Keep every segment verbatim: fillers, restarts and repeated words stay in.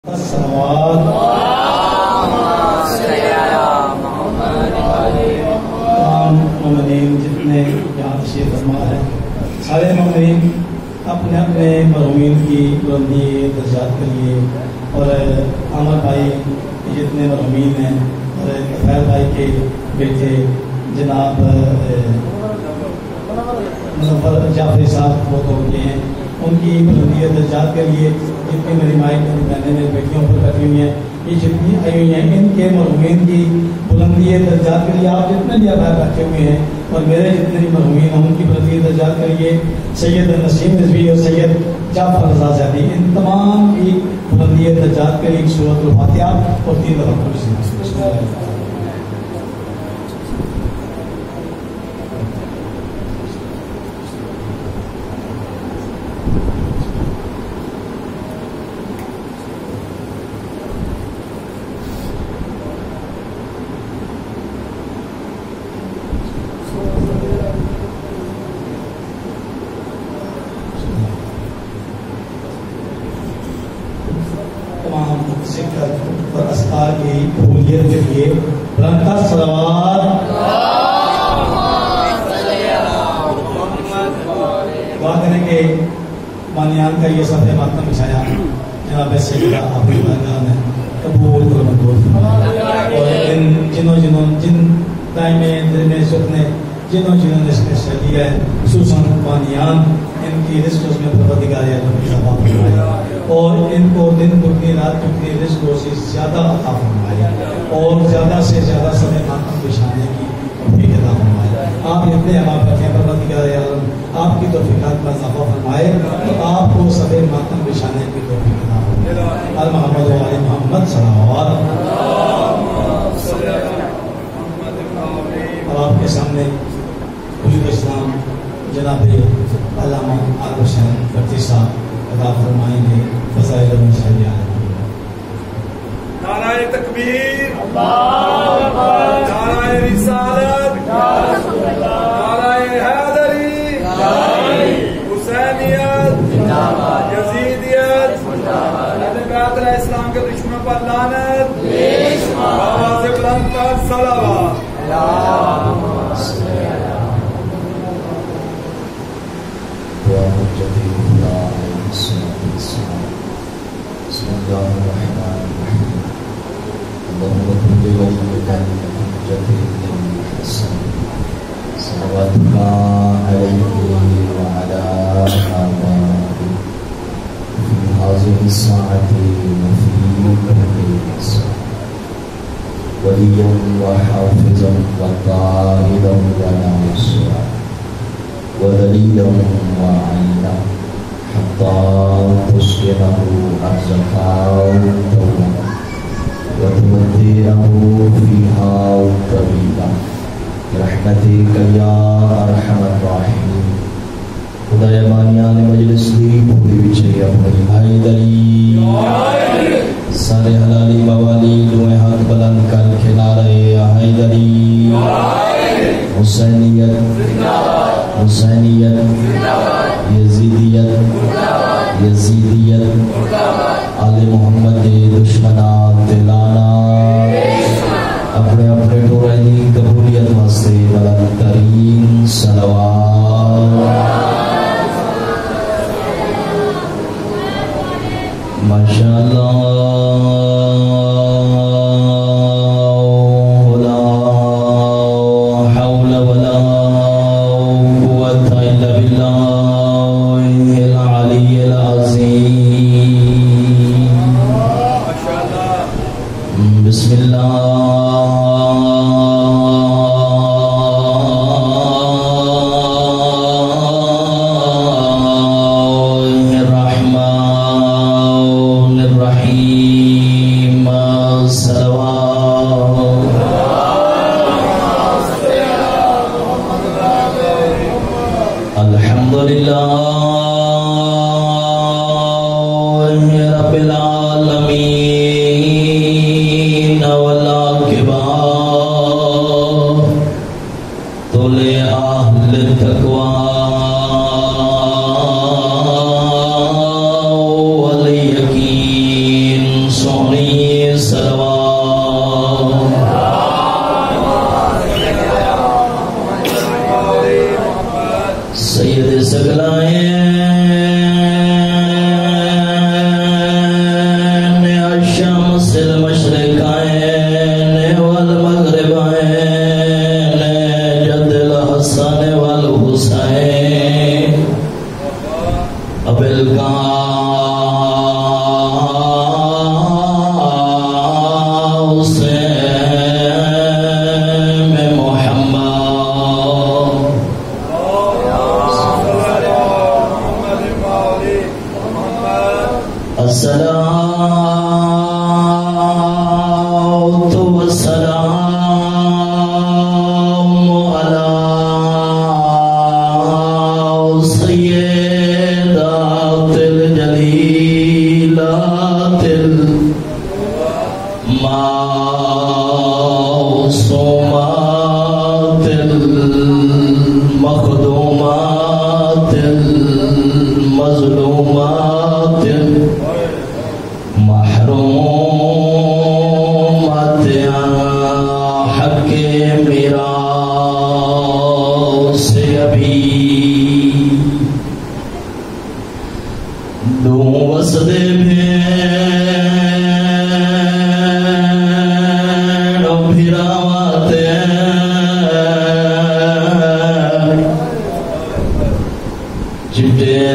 جتنے یہاں تشریف فرما ہے سارے مومنین اپنے اپنے مرحومین کی بلندی درجات کے لیے اور عامر بھائی جتنے مرحومین ہیں اور طفیل بھائی کے بیٹے جناب مظفر جعفری صاحب بہت ہو گئے ہیں ان کی بلندی درجات کے لیے جتنی میری مائیں میری بہنیں میری بیٹیوں پر بیٹھی ہوئی ہیں یہ جتنی آئی ہوئی ہیں ان کے مرحومین کی بلندی درجات کے لیے آپ جتنے بھی آباد بیٹھے ہوئے ہیں اور میرے جتنے بھی مرحومین ہیں ان کی بلندی درجات کے لیے سید نسیم رضوی اور سید جعفر رضا زیدی ان تمام کی بلندی درجات کے لیے سورۃ الفاتحہ اور تین دفعہ کرسی اور اسکار کی قبولیت کے لیے بلند صلوات دعا کریں کہ مانیان کا یہ صفحہ ماتم بچھایا جناب سیدہ آپ کی بارگاہ میں قبول اور منظور فرمائے اور ان جنوں جنوں جن دائیں میں دل میں سکنے جنوں جنہوں نے اس کے شہدی ہے خصوصاً مانیان ان کی رزق میں پروردگار عالم اضافہ فرمائے اور ان کو دن دگنی رات دگنی رزقوں سے زیادہ عطا فرمائے اور زیادہ سے زیادہ سمے ماتم بچھانے کی توفیق عطا فرمائے آپ اتنے ہمارے بیٹھے پروردگار عالم آپ کی توفیقات میں اضافہ فرمائے تو آپ کو سمے ماتم بچھانے کی توفیق عطا فرمائے ال محمد و علی محمد صلوات اور آپ کے سامنے حضور اسلام جناب علامہ عارف حسین بٹی صاحب عطا فرمائیں گے فضائل و مشاہدہ نعرہ تکبیر اللہ اکبر نعرہ رسالت نعرہ حیدری حسینیت یزیدیت اہل بیت علیہ السلام کے دشمنوں پر لعنت آواز بلند پر صلوات بسم الله الرحمن الرحيم اللهم كن بوجهك الحجة الحسن صلواتك عليه وعلى آبائه في هذه الساعة وفي كل ساعة وليا وحافظا وقائدا وناصرا ودليلا وعينا حتى تسكنه أرزقا طولا وتمتعه فيها طويلا برحمتك يا أرحم الراحمين خدایا بانیان مجلس دی پوری بچے اپنی حیدری سارے حلالی موالی دوئے ہاتھ بلند کر کے نعرے حیدری حسینیت حسینیت یزیدیت یزیدیت آل محمد دشمنات دلانا اپنے اپنے ٹورے دی قبولیت واسطے بلند ترین صلوات ماشاءاللہ سونی صلوات سید سگلائیں الشمس المشرقائیں والمغربائیں جد الحسن والحسین ابلغاس میں محمد الصلاة والسلام على سيدات الجليلات المعصومات المخدومات المظلومات محرومات حق میراث ابھی دو وسد بھیڑ بھراوات چٹے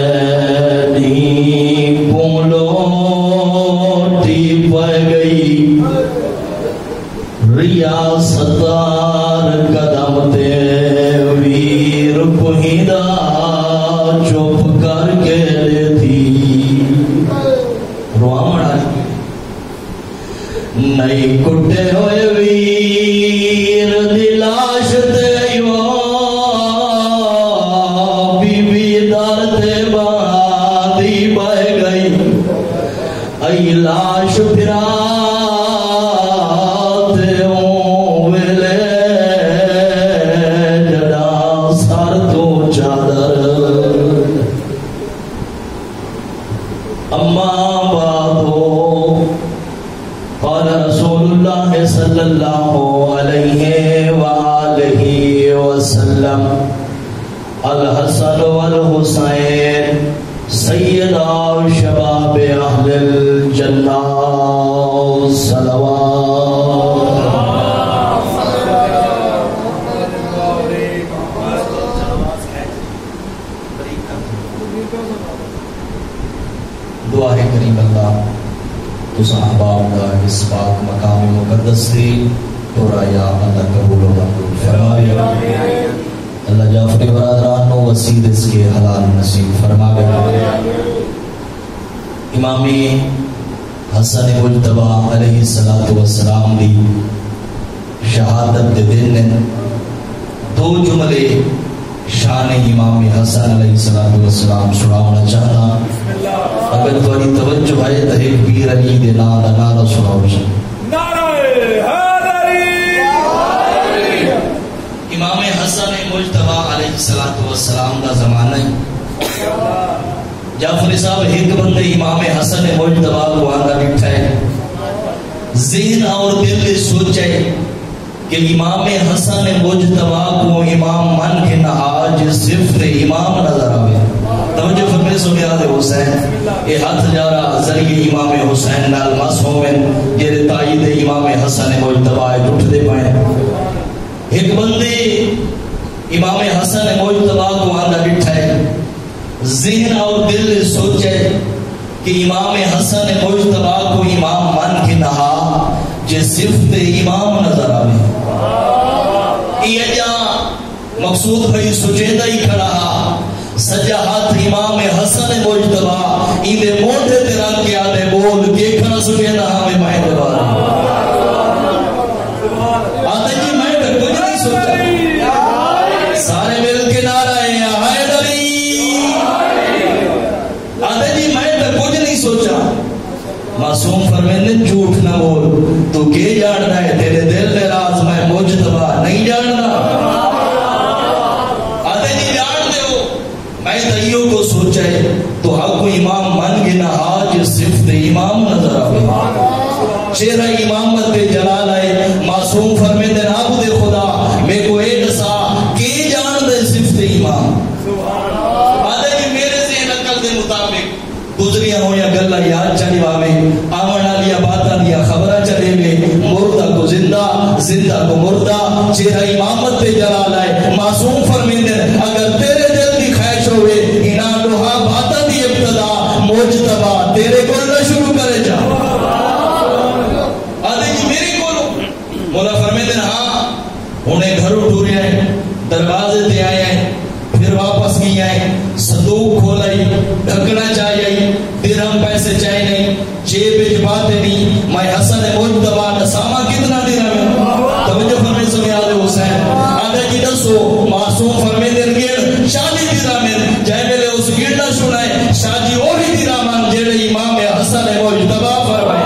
ریاستار قدم تے ویر پہیدہ چوپ کر کے لیتی روامڑا نئی کٹے ہوئے ویر دلاش تے یو بی بی دار تے بادی بہ گئی ای لاش پھرا صلی اللہ علیہ وآلہ وسلم الحسن والحسین سیدہ شباب اہل الجنہ صلوات دعا ہے کریم اللہ تو صحاباب کا اس پاک مقام مقدس سے تورایا اللہ قبول و منظور فرمائے اللہ جعفری برادران و وسیل اس کے حلال نصیب فرمائے امام حسن مجتبہ علیہ السلام دی شہادت دے دن دو جملے شان امام حسن علیہ السلام سناونا چاہتا اگر تھوڑی توجہ ہے تو ایک پیر علی دے نال نعرہ سناؤ جی نعرہ حیدری امام حسن مجتبہ علیہ السلام دا زمانہ ہے جعفری صاحب ایک بندے امام حسن مجتبہ کو آنگا بٹھا ہے ذہن اور دل نے سوچے کہ امام حسن مجتبہ کو امام من کے نہ آج صفت امام نظر آئے توجہ فرمے سبیاد حسین اے ہاتھ جارا ذریعے امام حسین نال معصومن جیرے تائید امام حسن مجتبہ جھٹ دے پائیں ایک بندے امام حسن مجتبہ کو آندہ بٹھا ہے ذہن اور دل سوچے کہ امام حسن مجتبہ کو امام من کے نہا جے صفت امام نظر آئے یہ جا مقصود بھائی سجیدہ ہی کھڑا سجا ہاتھ امام حسن مجتبہ ایدے موٹے تیران کے آدھے بول کے کھڑا سجیدہ ہمیں مائے دوار آدھے جی میں تو کچھ نہیں سوچا سارے مل کے نعرہ ہیں حیدری آدھے جی میں تو کچھ نہیں سوچا معصوم فرمیندن جھوٹ نہ بول تو کے جاننا ہے تیرے دل میں راز میں مجتبہ نہیں جاننا آدھے جی جان دے ہو میں تیوں کو سوچے تو حق و امام من گنا آج صفت امام نظر آئے چہرہ امامت پہ جلال آئے معصوم فرمیندے عبد خدا میں کو ایک سا کی جان دے صفت امام آدھے کہ میرے ذہن عقل دے مطابق گزریاں ہو یا گلہ یاد چلی واوے آمنا لیا باتا لیا خبرہ چلے میں مردہ کو زندہ زندہ کو مردہ چہرہ امامت پہ جلال آئے معصوم فرمیندے اگر تیرے دل دی خواہش ہوئے انہاں لوہا باتا دی ابتدا موجتبہ تیرے کو نہ شروع کرے جا آدھے جی میری کولو مولا فرمیندے ہاں انہیں گھر اٹھو رہے ہیں دروازے تے آئے ہیں پھر واپس کی آئے صندوق کھولائی ڈھکنا چاہیے درہم پیسے چاہیے نہیں جیب وچ باتیں نہیں میں حسن مجتبی نسامہ کتنا درہم ہے توجہ فرمائے سمیاد حسین آدھے جی دسو معصوم فرمے دن گیڑ شادی درہم ہے جائے میرے اس گیڑنا سنائے شادی اوہی درہم ہے جیڑے امام حسن مجتبی فرمائے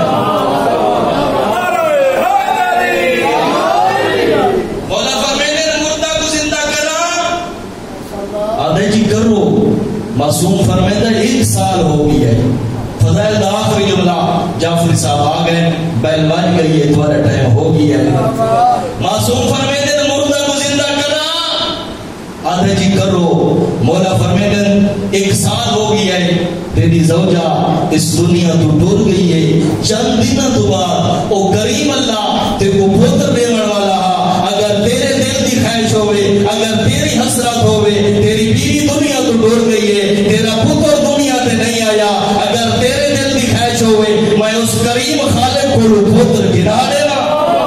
مولا فرمے دن مردہ کو زندہ کرا آدھے جی کرو معصوم فرمیدہ ایک سال ہو گئی ہے فضائل دا آخری جملہ جعفری صاحب آگئے بیل بان گئی ہے دوارہ ٹائم ہو گئی ہے معصوم فرمیدہ مردہ کو زندہ کرا آدھے جی کرو مولا فرمیدہ ایک سال ہو گئی ہے تیری زوجہ اس دنیا تو ٹور گئی ہے چند دن تو بعد او کریم اللہ تے کو پوتر دیون والا اگر تیرے دل دی خواہش ہوئے اگر تیری حسرت ہوئے تیری بیوی دنیا تو ڈور گئی ہے تیرا پتر دنیا تے نہیں آیا اگر تیرے دل دی خواہش ہوئے میں اس کریم خالق کو پتر گنا دینا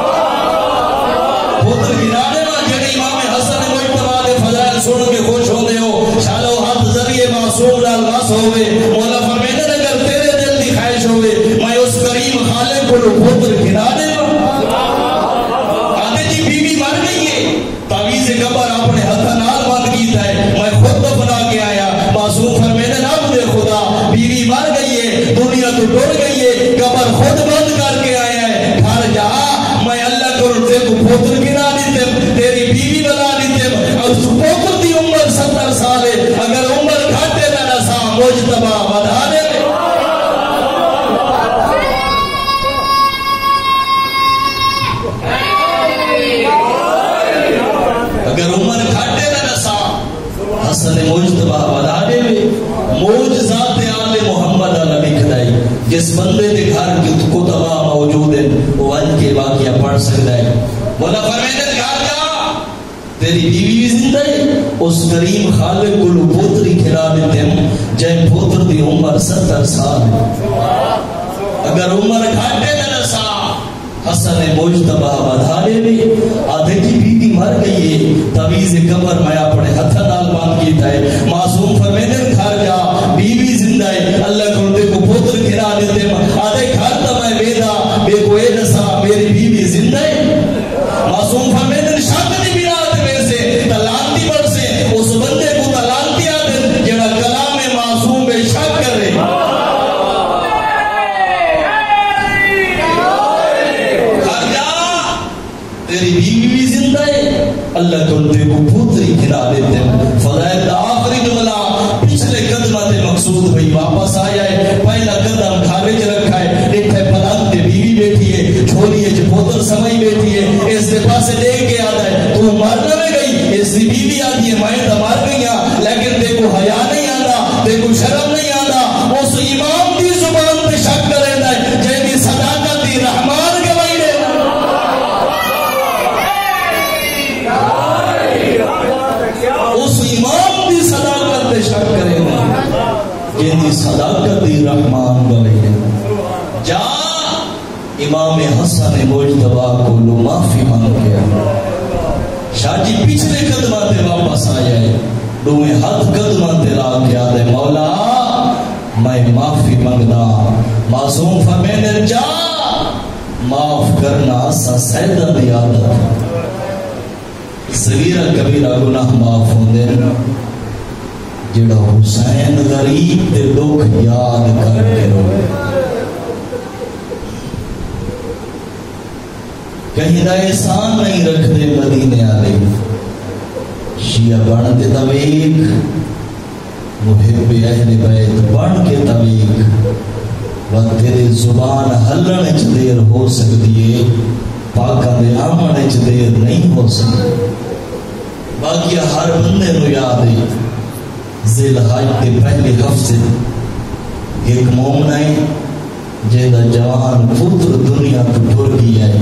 پتر گنا دینا جڑے امام حسن مجتبی دے فضائل سن کے خوش ہوندے ہو شالو ہاتھ ذریعے معصوم نال واس ہوئے مولا فرمیندے اگر تیرے دل دی خواہش ہوئے میں اس کریم خالق کو پتر گنا دینا تعویذ قبر اپنے ہاتھ نال بند کیتا ہے میں خود بنا کے آیا معصوم فرمیندے عبد خدا بیوی مر گئی ہے دنیا تو ٹوٹ گئی ہے قبر خود بند کر کے آیا ہے گھر جا میں اللہ کو تے کو پوتر گنا دیتے تیری بیوی بنا دیتے اور اس پوتر دی عمر ستر سال ہے اگر عمر گھٹے نہ نسا مجتبی بڑھا دے اگر عمر گھاٹے نہ نسا حسن مجتبی وداڑے میں موجزات آل محمد علیہ لکھدائی جس بندے دے گھر کی کتبہ موجود ہیں وہ ان کے واقعہ پڑھ سکتا ہے مولا فرمیندے گھر جا تیری بیوی زندہ ہے اس کریم خالق کو پوتری کھلا دیتے ہیں جائے پوتر دی عمر ستر سال ہے اگر عمر گھاٹے نہ نسا حسن مجتبی ودھانے میں آدھے کی بیٹی مر گئی ہے تعویذ قبر میں اپنے ہاتھ نال باندھ کیتا ہے معصوم فرمیندے گھر جا بیوی زندہ ہے اللہ کو تے کو پوتر کھلا دیتے آدھے گھر تا میں ویدا بے کوئی نسا میری بیوی زندہ ہے معصوم فرمیندے شک دی بنا تے ویسے تلانتی پڑھ سے اس بندے کو تلانتی آدھے جڑا کلام معصوم بے شک کر رہے تیری بیوی بھی زندہ ہے اللہ تلتے کو پوتری کھلا دیتے ہیں فضائل دا آخری جملہ پچھلے قدمہ تے مقصود ہوئی واپس آیا ہے پہلا قدم گھارے چ رکھا ہے دیکھتے پلان تے بیوی بیٹھی ہے چھوڑیے چ پوتر سمائی بیٹھی ہے اس دے پاسے دیکھ کے آتا ہے تو مرنا میں گئی اس دی بیوی آتی ہے میں تو مر گئی ہاں لیکن دیکھو حیا نہیں آتا دیکھو شرم نہیں آتا اس امام دی زبان پہ شک کر رہتا ہے جے دی صداقت دی رحمان گواہی دے اس امام دی صداقت دے شک کرے گا جن دی صداقت دی رحمان گواہی دے جا امام حسن مجتبی کو لو معافی مانگ گیا شاہ جی پچھلے قدمہ تے واپس آیا ہے دوئے ہاتھ قدمہ تے لا کے آدھے مولا میں معافی مانگدا معصوم فرمیندے جا معاف کرنا سا سیدہ دی عادت صغیرہ کبیرہ گناہ معاف ہوندے جڑا حسین غریب تے دکھ یاد کر کے روے کہیں دا احسان نہیں رکھ دے مدینے آلے شیعہ بڑھ دے تویق محب اہل بیت بڑھ کے تویق و تیرے زبان ہلن چ دیر ہو سکتی ہے، پاکاں دے آمن چ دیر نہیں ہو سکتی۔ باقی ہر بندے نو یاد ہے ذی الحج کے پہلے ہفتے ایک مومن ہے جیدا جوان پتر دنیا تو ٹر گیا ہے،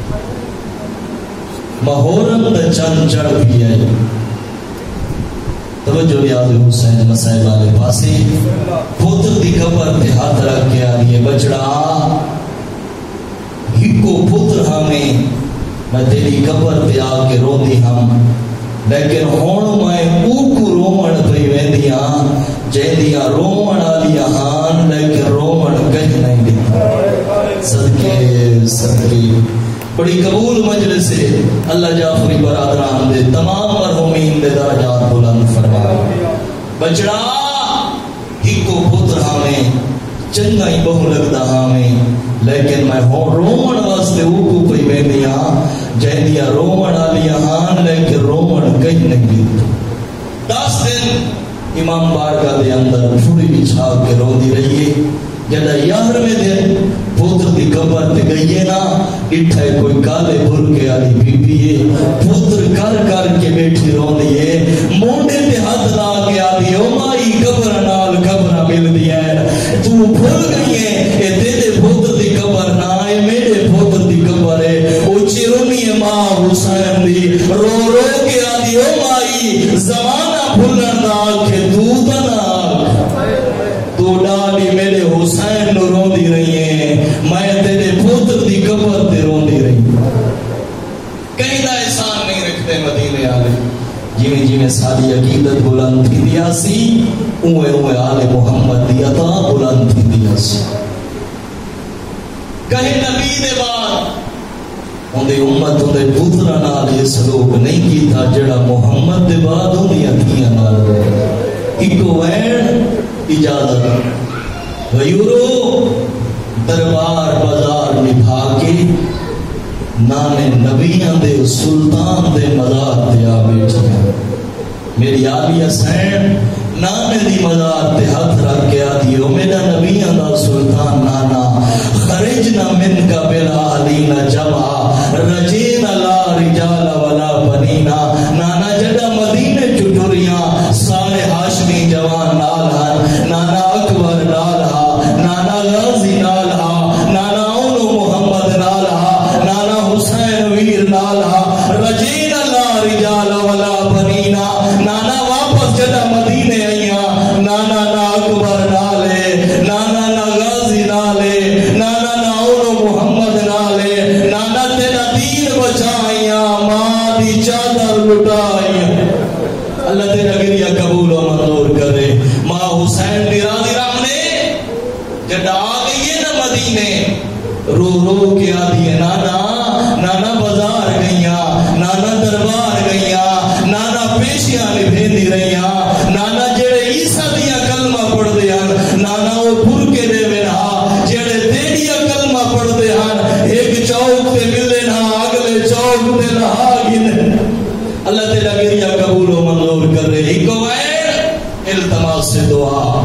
محرم دا چند چڑھ گیا ہے۔ توجہ یاد حسین مسائل والے پاسے پتر دی قبر تے ہاتھ رکھ کے آ رہی ہے، بچڑا ہکو پتر ہمیں میں تیری قبر تے آ کے رو دی ہم، لیکن ہون میں اوکو رومن پہ ویندیاں جیندیاں رومن آلیاں ہان، لیکن رومن کہیں نہیں دیتا۔ صدقے صدقے بڑی قبول مجلس ہے، اللہ جعفری برادران دے تمام مرحومین دے درجات بلند فرمائے۔ بچڑا ہکو پتر ہمیں چنگا ہی بہو لگتا ہمیں، لیکن میں ہون رومن واسطے اوکو پہ ویندیاں جیندیاں رومن آلیاں ہان، لیکن رومن کہیں نہیں دیتا۔ دس دن امام بارگاہ دے اندر پھوڑی بچھا کے رو دی رہیے، جڑا یارویں دن پوتر دی قبر تے گئیے نا، اٹھائے کوئی کالے برکے والی بی بی ہے، پوتر کر کر کے بیٹھی رو دیے، موڈے تے ہاتھ لا کے آدھی او مائی قبر نال قبر مل دی ہے، تو بھول گئی ہے اے تیرے پوتر دی قبر نہ اے میرے پوتر دی قبر ہے۔ او چرونی ماں حسین دی رو رو کے آدھی او مائی زمانہ بھولن دا کہ تو تنا تو ڈالی میرے حسین نو رو دی رہی ہے، میں تیرے پوتر دی قبر تے رو دی رہی ہے۔ کہیں دا احسان نہیں رکھتے مدینے آلے، جیویں جیویں ساری عقیدت بلند تھی دیا سی اوے اوے آل محمد دی عطا بلند تھی دیا سی۔ کہیں نبی دے بعد اندے امت اندے پترا نال یہ سلوک نہیں کیتا جڑا محمد دے بعد اندیاں تھیاں نال ایکو وین اجازت غیورو دربار بازار نبھا کے نانے نبیاں دے سلطان دے مزار تے آ بیٹھے، میری عالی حسین نانے دی مزار تے ہاتھ رکھ کے آدھی او میرا نبیاں دا سلطان نانا خرجنا من کا بلا علینا جمع رجینا لا رجال ولا بنینا، نانا جڑا مدینے چٹوریاں سارے ہاشمی جوان نال ہن، نانا اکبر نال ہا، نانا غازی نال ہا، نانا اونو محمد نال ہا، نانا حسین ویر نال ہا، رجینا لا رجال ولا بنینا، نانا واپس جڑا مدینے آئیاں، نانا نا اکبر نالے، نانا نا غازی نالے، نانا نا اونو محمد نالے، نانا تیرا دین بچائیاں، ماں دی چادر لٹائیاں۔ اللہ تیرا گریہ قبول و منظور کرے۔ ماں حسین دی راضی رحمنے جڑا آ گئی ہے نا مدینے، رو رو کے آدھی ہے نانا نانا بازار گئیاں، نانا دربار گئیاں، نانا پیشیاں نبھیندی رہیاں، نانا جڑے عیسیٰ دیا کلمہ پڑھ دے ہن، نانا وہ پھر کے دے وینا جڑے تیریا کلمہ پڑھ دے ہن، ایک چوک تے ملے نا اگلے چوک تے لہا گنے۔ اللہ تیرا گریہ قبول و منظور کر رہے۔ ایک وین التماس سے دعا